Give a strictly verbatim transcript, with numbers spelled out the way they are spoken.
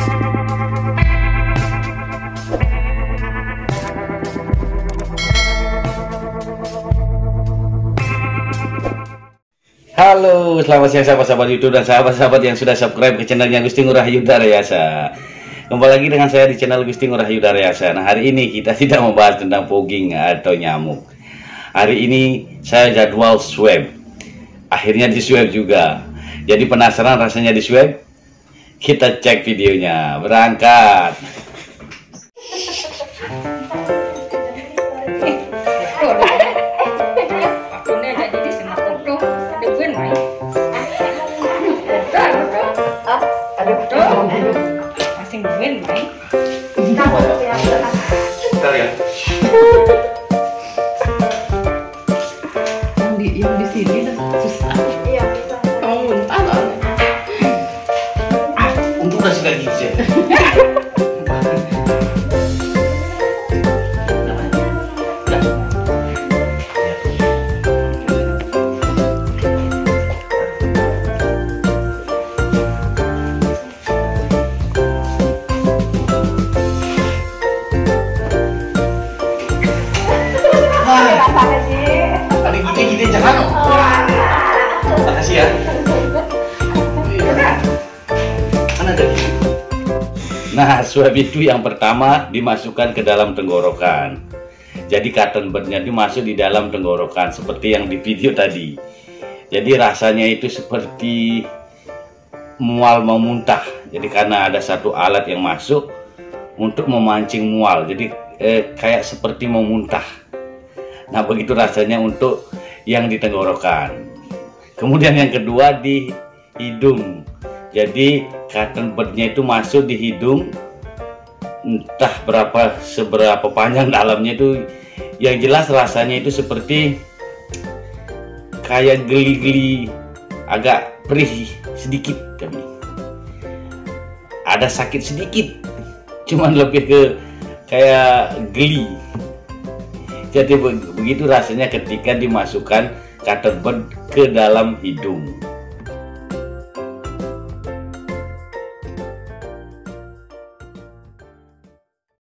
Halo, selamat siang sahabat-sahabat YouTube dan sahabat-sahabat yang sudah subscribe ke channelnya Gusti Ngurah Yudarayasa. Kembali lagi dengan saya di channel Gusti Ngurah Yudarayasa. Nah, hari ini kita tidak membahas tentang fogging atau nyamuk. Hari ini saya jadwal swab. Akhirnya di swab juga. Jadi penasaran rasanya di swab? Kita cek videonya. Berangkat. Masing win, Mai. Bentar ya. Yang di yang di sini susah. Iya, bisa. Kamu muntah loh. Untuk kasih lagi sih. Ada gini-gini jangan. Makasih ya. Mana tadi? Nah, swab itu yang pertama dimasukkan ke dalam tenggorokan. Jadi cotton budnya dimasuk di dalam tenggorokan seperti yang di video tadi. Jadi rasanya itu seperti mual mau muntah. Jadi karena ada satu alat yang masuk untuk memancing mual. Jadi eh, kayak seperti mau muntah. Nah, begitu rasanya untuk yang di tenggorokan. Kemudian yang kedua di hidung. Jadi cotton budnya itu masuk di hidung. Entah berapa seberapa panjang dalamnya itu. Yang jelas rasanya itu seperti kayak geli-geli, agak perih sedikit tapi ada sakit sedikit. Cuman lebih ke kayak geli. Jadi begitu rasanya ketika dimasukkan cotton bud ke dalam hidung.